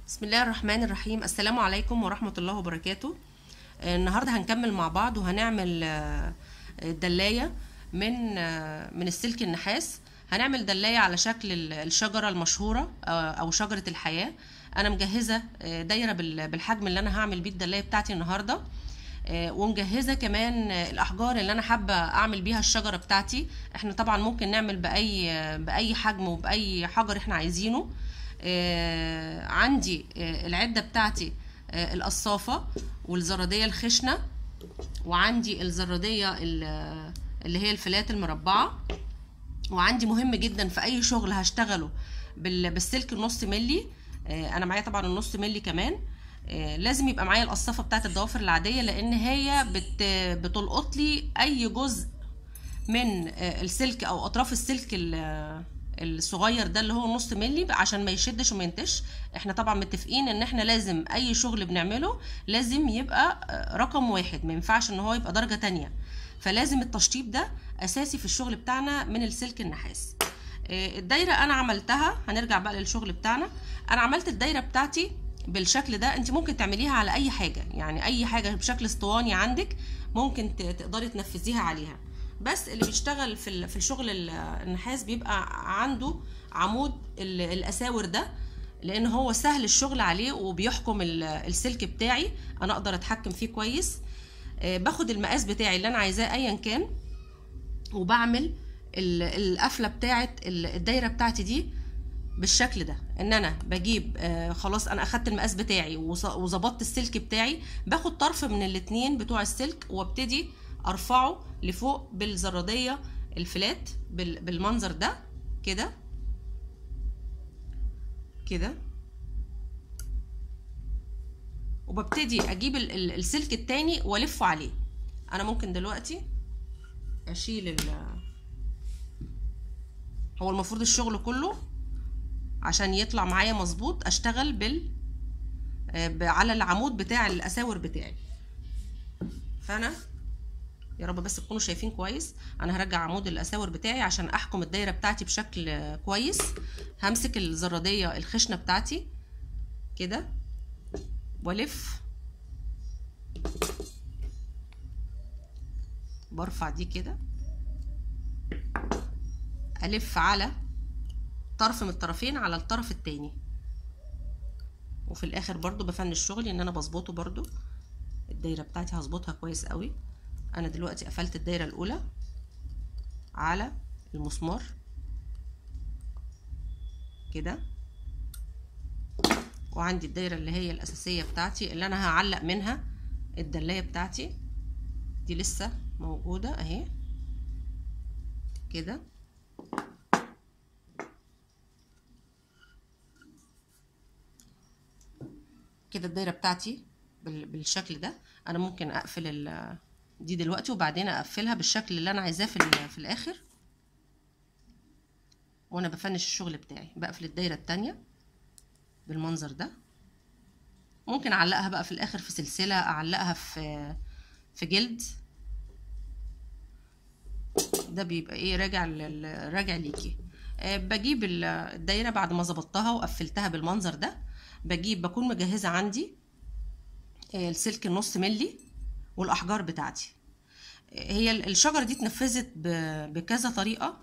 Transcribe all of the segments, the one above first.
بسم الله الرحمن الرحيم. السلام عليكم ورحمة الله وبركاته. النهاردة هنكمل مع بعض وهنعمل دلاية من السلك النحاس. هنعمل دلاية على شكل الشجرة المشهورة أو شجرة الحياة. أنا مجهزة دايرة بالحجم اللي أنا هعمل بيه الدلاية بتاعتي النهاردة، ومجهزة كمان الأحجار اللي أنا حابة أعمل بيها الشجرة بتاعتي. احنا طبعا ممكن نعمل بأي حجم وبأي حجر احنا عايزينه. عندي العدة بتاعتي، القصافة والزرادية الخشنة، وعندي الزرادية اللي هي الفلات المربعة، وعندي مهم جدا في أي شغل هشتغله بالسلك النص ملي. أنا معايا طبعا النص ملي كمان. لازم يبقى معايا القصافة بتاعت الضوافر العادية، لأن هي بتلقط لي أي جزء من السلك أو أطراف السلك الصغير ده اللي هو نص ملي، عشان ما يشدش وما ينتش. احنا طبعا متفقين ان احنا لازم اي شغل بنعمله لازم يبقى رقم واحد، ما ينفعش ان هو يبقى درجة تانية. فلازم التشطيب ده اساسي في الشغل بتاعنا من السلك النحاس. الدايرة انا عملتها، هنرجع بقى للشغل بتاعنا. انا عملت الدايرة بتاعتي بالشكل ده. انت ممكن تعمليها على اي حاجة، يعني اي حاجة بشكل اسطواني عندك ممكن تقدري تنفذيها عليها. بس اللي بيشتغل في الشغل النحاس بيبقى عنده عمود الاساور ده، لان هو سهل الشغل عليه وبيحكم السلك بتاعي، انا اقدر اتحكم فيه كويس. باخد المقاس بتاعي اللي انا عايزاه ايا كان، وبعمل القفله بتاعه الدايره بتاعتي دي بالشكل ده. ان انا بجيب خلاص انا اخدت المقاس بتاعي وظبطت السلك بتاعي، باخد طرف من الاتنين بتوع السلك وابتدي ارفعه لفوق بالزرادية الفلات بالمنظر ده كده كده، وببتدي اجيب السلك التاني والفه عليه. انا ممكن دلوقتي اشيل هو المفروض الشغل كله عشان يطلع معايا مظبوط اشتغل على العمود بتاع الاساور بتاعي. فانا يا رب بس تكونوا شايفين كويس. انا هرجع عمود الاساور بتاعي عشان احكم الدايره بتاعتي بشكل كويس. همسك الزراديه الخشنه بتاعتي كده والف، برفع دي كده، الف على طرف من الطرفين على الطرف التاني، وفي الاخر برضو بفنش شغلي ان انا بظبطه. برضو الدايره بتاعتي هظبطها كويس قوي. انا دلوقتي قفلت الدايره الاولى على المسمار كده، وعندي الدايره اللي هي الاساسيه بتاعتي اللي انا هعلق منها الدلايه بتاعتي دي لسه موجوده اهي كده. كده الدايره بتاعتي بالشكل ده. انا ممكن اقفل دي دلوقتي وبعدين اقفلها بالشكل اللي انا عايزاه في الاخر. وانا بفنش الشغل بتاعي بقفل الدايره التانية بالمنظر ده. ممكن اعلقها بقى في الاخر في سلسله، اعلقها في جلد، ده بيبقى ايه راجع ليكي. بجيب الدايره بعد ما ظبطتها وقفلتها بالمنظر ده، بكون مجهزه عندي السلك النص ملي والاحجار بتاعتي. هي الشجره دي اتنفذت بكذا طريقه،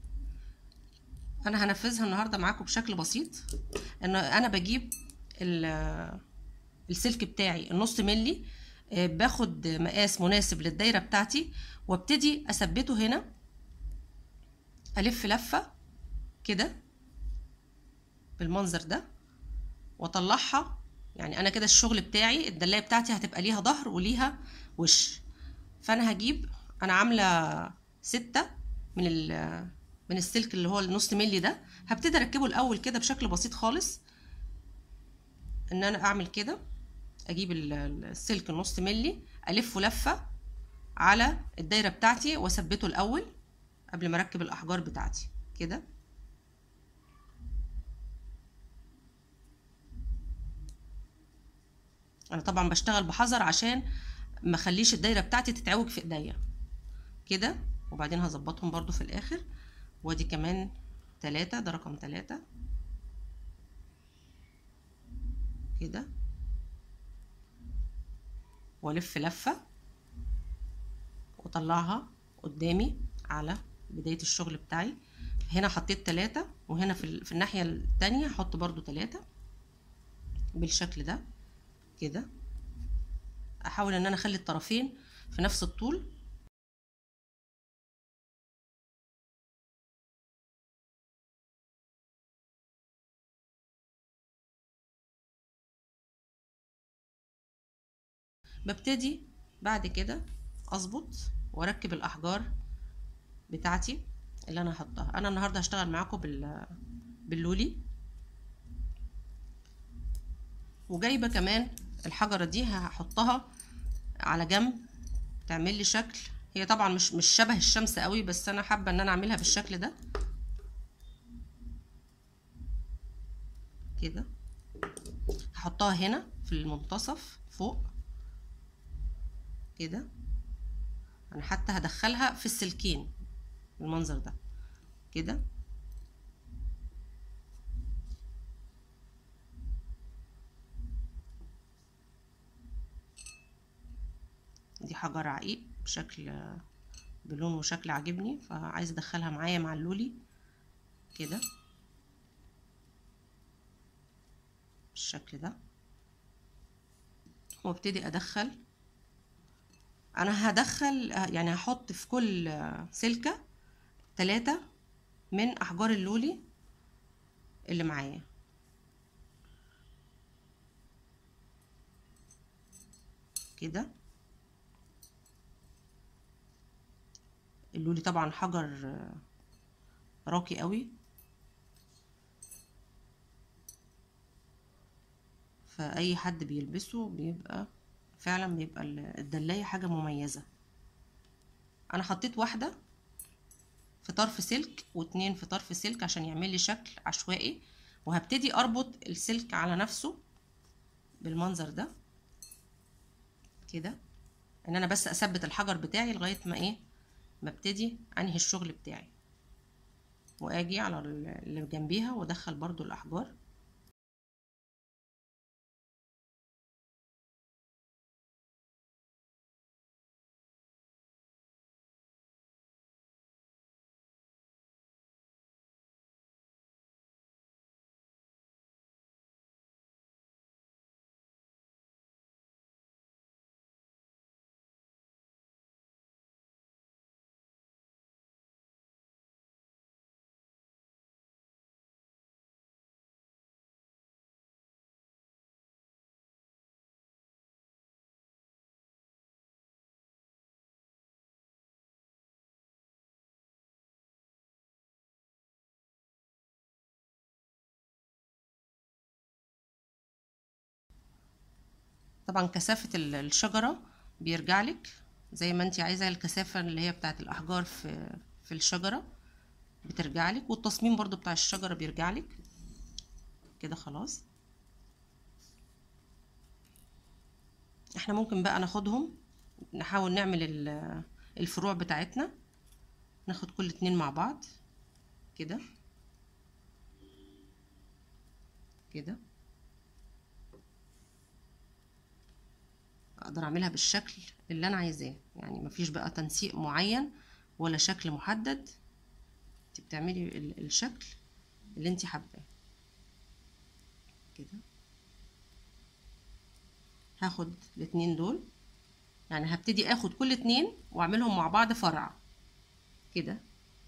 انا هنفذها النهارده معاكم بشكل بسيط. ان انا بجيب السلك بتاعي النص ملي، باخد مقاس مناسب للدايره بتاعتي وابتدي اثبته هنا، الف لفه كده بالمنظر ده واطلعها. يعني انا كده الشغل بتاعي الدلايه بتاعتي هتبقى ليها ظهر وليها وش. فانا هجيب، انا عامله 6 من السلك اللي هو النص ملي ده، هبتدي اركبه الاول كده بشكل بسيط خالص. ان انا اعمل كده، اجيب السلك النص ملي الفه لفه على الدايره بتاعتي واثبته الاول قبل ما اركب الاحجار بتاعتي كده. انا طبعا بشتغل بحذر عشان ما اخليش الدايره بتاعتي تتعوج في ايديا كده، وبعدين هظبطهم برضو في الاخر. وادي كمان 3، ده رقم 3. كده والف لفة واطلعها قدامي على بداية الشغل بتاعي. هنا حطيت 3 وهنا في الناحية التانية هحط برضو 3 بالشكل ده كده. احاول ان انا اخلي الطرفين في نفس الطول. ببتدي بعد كده اظبط واركب الاحجار بتاعتي اللي انا هحطها. انا النهارده هشتغل معاكم باللولي، وجايبه كمان الحجره دي هحطها على جنب تعمل لي شكل. هي طبعا مش شبه الشمس قوي، بس انا حابه ان انا اعملها بالشكل ده كده. هحطها هنا في المنتصف فوق كده. انا حتى هدخلها في السلكين بالمنظر ده كده. دي حجر عقيق بلون وشكل عاجبني، فعايز ادخلها معايا مع اللولي كده بالشكل ده. وابتدي ادخل. انا هدخل يعني هحط في كل سلكة 3 من احجار اللولي اللي معايا كده. اللولي طبعا حجر راقي قوي، فاي حد بيلبسه بيبقى الدلاية حاجة مميزة. انا حطيت واحدة في طرف سلك واتنين في طرف سلك عشان يعمل لي شكل عشوائي، وهبتدي اربط السلك على نفسه بالمنظر ده كده. ان انا بس اثبت الحجر بتاعي لغاية ما ابتدي انهي الشغل بتاعي، واجي على اللي جنبيها وادخل برضو الاحجار. طبعا كثافة الشجرة بيرجع لك زي ما انت عايزة. الكثافة اللي هي بتاعت الاحجار في الشجرة بترجع لك، والتصميم برضو بتاع الشجرة بيرجع لك كده. خلاص احنا ممكن بقى ناخدهم نحاول نعمل الفروع بتاعتنا. ناخد كل 2 مع بعض كده كده. اقدر اعملها بالشكل اللي انا عايزاه، يعني مفيش بقى تنسيق معين ولا شكل محدد. انت بتعملي الشكل اللي انت حاباه كده. هاخد الاتنين دول، يعني هبتدي اخد كل 2 واعملهم مع بعض فرع كده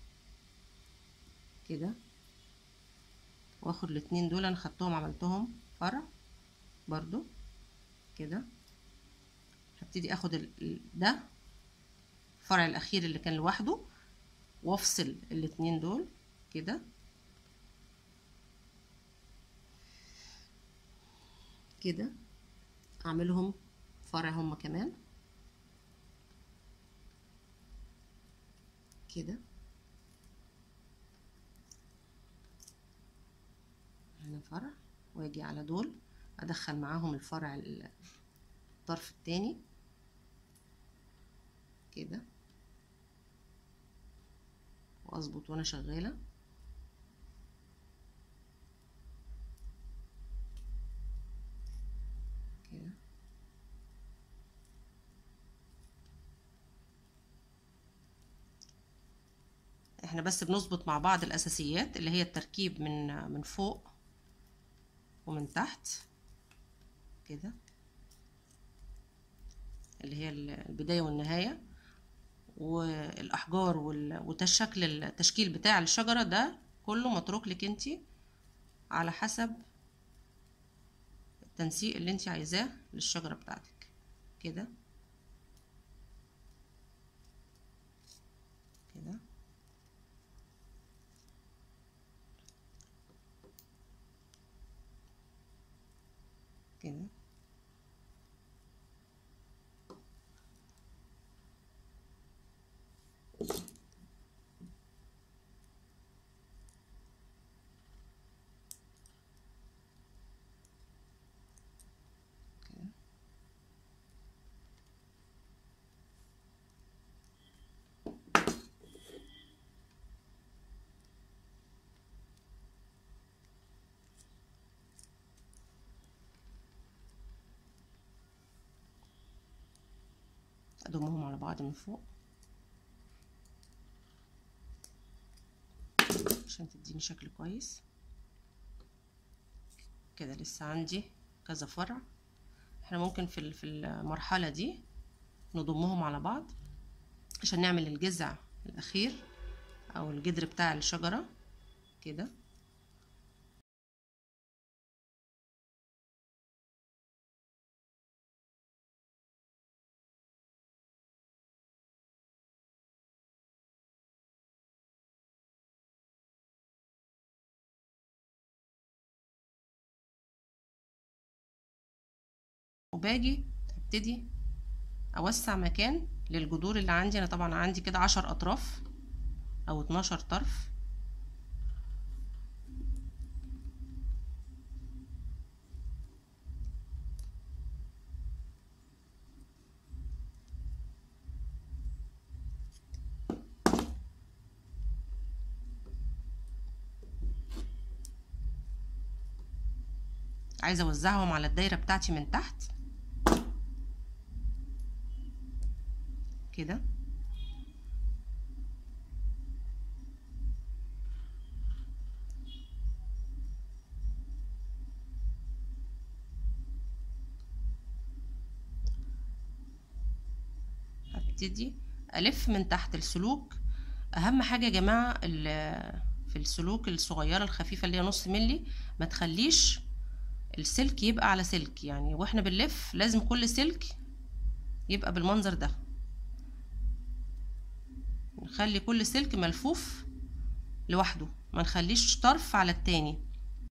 كده. واخد الاتنين دول انا خدتهم عملتهم فرع برضو كده. هبتدي اخد ده الفرع الاخير اللي كان لوحده، وافصل الاتنين دول كده كده. اعملهم فرع هما كمان كده. هنا فرع، واجي على دول ادخل معاهم الفرع الطرف التاني كده، واظبط وانا شغالة احنا بس بنظبط مع بعض الاساسيات اللي هي التركيب من فوق ومن تحت كده، اللي هي البداية والنهاية، والاحجار وشكل التشكيل بتاع الشجرة ده كله متروك لك انتي على حسب التنسيق اللي انتي عايزاه للشجرة بتاعتك كده كده. كده اضمهم على بعض من فوق عشان تديني شكل كويس كده. لسه عندي كذا فرع، احنا ممكن في المرحلة دي نضمهم على بعض عشان نعمل الجذع الاخير او الجذر بتاع الشجرة كده. وباجي ابتدي اوسع مكان للجذور اللي عندي. انا طبعا عندي كده 10 اطراف او 12 طرف. عايزه اوزعهم على الدايره بتاعتي من تحت كده. هبتدي الف من تحت السلوك. اهم حاجه يا جماعه في السلوك الصغيره الخفيفه اللي هي نص ملي، ما تخليش السلك يبقى على سلك، يعني واحنا بنلف لازم كل سلك يبقى بالمنظر ده. نخلي كل سلك ملفوف لوحده، ما نخليش طرف على التاني.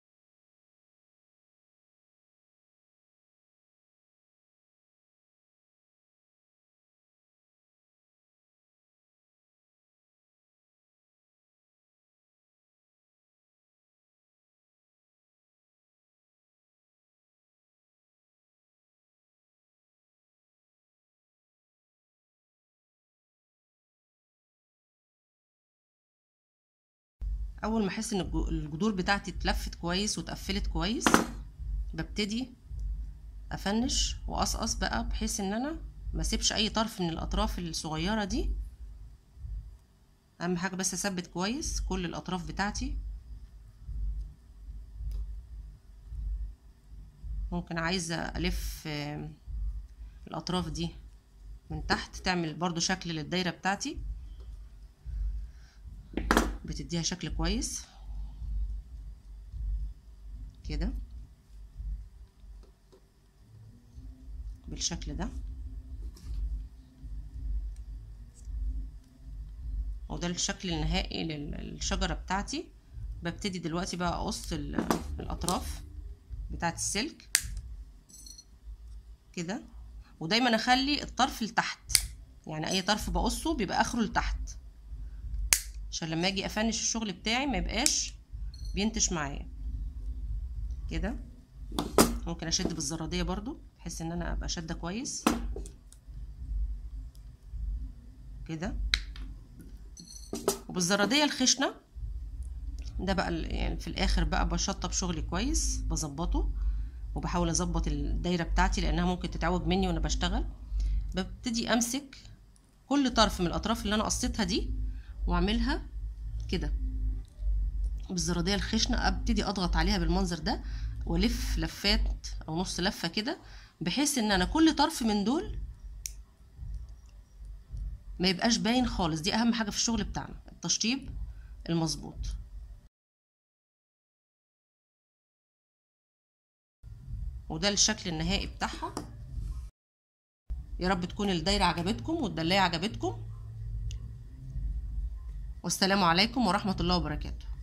اول ما احس ان الجذور بتاعتي اتلفت كويس واتقفلت كويس، ببتدي افنش واقصقص بقى بحيث ان انا ما اسيبش اي طرف من الاطراف الصغيره دي. اهم حاجه بس اثبت كويس كل الاطراف بتاعتي. ممكن عايزه الف الاطراف دي من تحت تعمل برضو شكل للدايره بتاعتي، بتديها شكل كويس كده بالشكل ده. وده الشكل النهائي للشجرة بتاعتي. ببتدي دلوقتي بقى اقص الاطراف بتاعت السلك كده، ودايما اخلي الطرف لتحت، يعني اي طرف بقصه بيبقى اخره لتحت عشان لما اجي افنش الشغل بتاعي ما يبقاش بينتش معايا كده. ممكن اشد بالزرادية برضو بحيث ان انا ابقى شادة كويس كده. وبالزرادية الخشنة ده بقى يعني في الاخر بقى بشطب شغلي كويس، بظبطه وبحاول اظبط الدايرة بتاعتي لانها ممكن تتعوج مني وانا بشتغل. ببتدي امسك كل طرف من الاطراف اللي انا قصيتها دي واعملها كده بالزراديه الخشنه، ابتدي اضغط عليها بالمنظر ده والف لفات او نص لفه كده، بحيث ان انا كل طرف من دول ما يبقاش باين خالص. دي اهم حاجه في الشغل بتاعنا، التشطيب المظبوط. وده الشكل النهائي بتاعها. يا رب تكون الدايره عجبتكم والدلايه عجبتكم، والسلام عليكم ورحمه الله وبركاته.